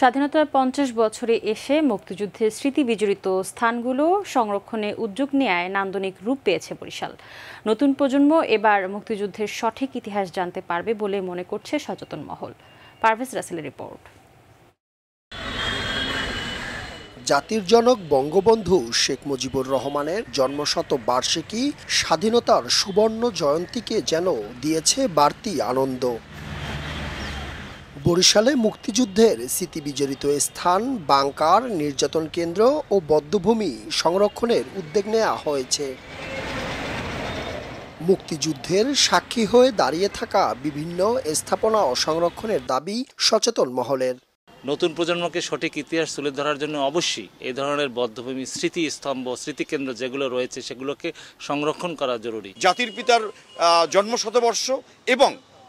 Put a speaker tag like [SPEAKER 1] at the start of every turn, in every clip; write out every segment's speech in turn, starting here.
[SPEAKER 1] স্বাধীনতার ৫০ বছরে এসে মুক্তিযুদ্ধের স্মৃতি বিজড়িত স্থানগুলো সংরক্ষণে উদ্যোগ নেয়ায় নান্দনিক রূপ পেয়েছে বরিশাল। নতুন প্রজন্ম এবার মুক্তিযুদ্ধের সঠিক ইতিহাস জানতে পারবে বলে মনে করছে সচেতন মহল। পারভেজ রাসেলের রিপোর্ট।
[SPEAKER 2] জাতির জনক বঙ্গবন্ধু শেখ মুজিবুর রহমানের জন্মশতবার্ষিকী স্বাধীনতার সুবর্ণ জয়ন্তীকে যেন দিয়েছে বাড়তি আনন্দ। বরিশালে মুক্তিযুদ্ধের স্মৃতিবিজড়িত স্থান, বাংকার, নির্যাতন কেন্দ্র ও বধ্যভূমি সংরক্ষণের উদ্যোগ নেওয়া হয়েছে। মুক্তিযুদ্ধের সাক্ষী হয়ে দাঁড়িয়ে থাকা বিভিন্ন স্থাপনা ও সংরক্ষণের দাবি সচেতন মহলের।
[SPEAKER 3] নতুন প্রজন্মকে সঠিক ইতিহাস তুলে ধরার জন্য অবশ্যই এই ধরনের বধ্যভূমি, স্মৃতিস্তম্ভ, স্মৃতিকেন্দ্র যেগুলো রয়েছে সেগুলোকে সংরক্ষণ করা জরুরি।
[SPEAKER 4] জাতির পিতার জন্মশতবর্ষ এবং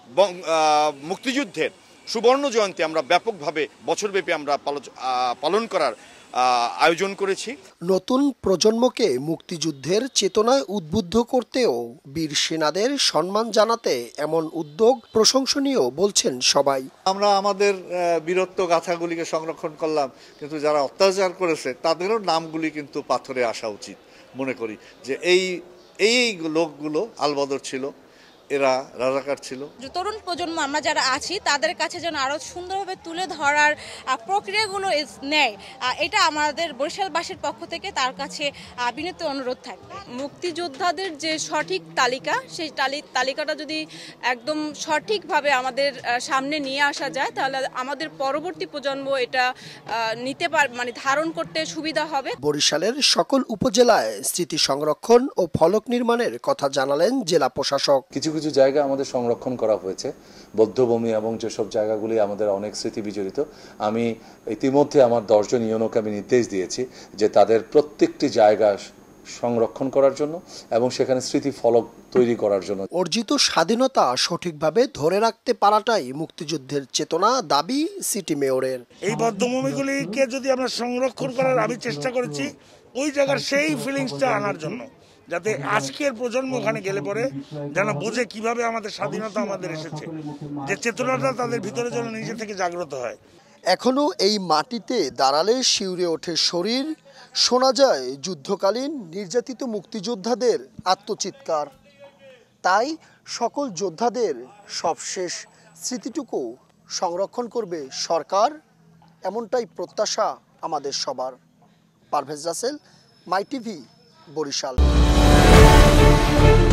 [SPEAKER 4] মুক্তিযুদ্ধের সুবর্ণ জয়ন্তী আমরা ব্যাপকভাবে বছরব্যাপী আমরা পালন করার আয়োজন করেছি।
[SPEAKER 2] নতুন প্রজন্মকে মুক্তিযুদ্ধের চেতনায় উদ্বুদ্ধ করতেও বীর সেনাদের সম্মান জানাতে এমন উদ্যোগ প্রশংসনীয় বলছেন সবাই। আমরা আমাদের বীরত্ব গাথাগুলিকে সংরক্ষণ করলাম, কিন্তু যারা অত্যাচার করেছে তাদেরও নামগুলি কিন্তু পাথরে আসা উচিত মনে করি। যে এই লোকগুলো আলবদর ছিল, এরা রাজাকার ছিল।
[SPEAKER 5] তরুণ প্রজন্ম আমরা যারা আছি তাদের কাছে যেন আরো সুন্দরভাবে তুলে ধরার প্রক্রিয়াগুলো নেয়, এটা আমাদের বরিশালবাসীর পক্ষ থেকে তার কাছে বিনীত অনুরোধ থাকবে।
[SPEAKER 6] মুক্তিযোদ্ধাদের যে সঠিক তালিকা, সেই তালিকাটা যদি একদম সঠিকভাবে আমাদের সামনে নিয়ে আসা যায় তাহলে আমাদের পরবর্তী প্রজন্ম এটা নিতে মানে ধারণ করতে সুবিধা হবে।
[SPEAKER 2] বরিশালের সকল উপজেলায় স্মৃতি সংরক্ষণ ও ফলক নির্মাণের কথা জানালেন জেলা প্রশাসক।
[SPEAKER 7] কিছু জায়গা আমাদের সংরক্ষণ করা হয়েছে, বধ্যভূমি এবং যেসব জায়গাগুলি আমাদের অনেক স্মৃতি বিজড়িত। আমি ইতিমধ্যে আমার 10 জন ইউনোকে আমি নির্দেশ দিয়েছি যে তাদের প্রত্যেকটি জায়গা সংরক্ষণ করার জন্য এবং সেখানে স্মৃতি ফলক তৈরি করার জন্য।
[SPEAKER 2] অর্জিত স্বাধীনতা সঠিকভাবে ধরে রাখতে পারাটাই মুক্তিযুদ্ধের চেতনা, দাবি সিটি মেয়রের।
[SPEAKER 8] এই বধ্যভূমিগুলিকে যদি আমরা সংরক্ষণ করার আমি চেষ্টা করেছি ওই জায়গার সেই ফিলিংসটা আনার জন্য, যাতে আজকের প্রজন্ম ওখানে গেলে পরে যেন বোঝে কিভাবে আমাদের স্বাধীনতা আমাদের এসেছে, যে চেতনাটা তাদের ভিতরে যেন নিজে থেকে জাগ্রত হয়।
[SPEAKER 2] এখনো এই মাটিতে দাঁড়ালে শিউরে ওঠে শরীর, শোনা যায় যুদ্ধকালীন নির্যাতিত মুক্তিযোদ্ধাদের আত্মচিৎকার। তাই সকল যোদ্ধাদের সবশেষ স্মৃতিটুকু সংরক্ষণ করবে সরকার, এমনটাই প্রত্যাশা আমাদের সবার। পারভেজ রাসেল, মাইটিভি, বরিশাল।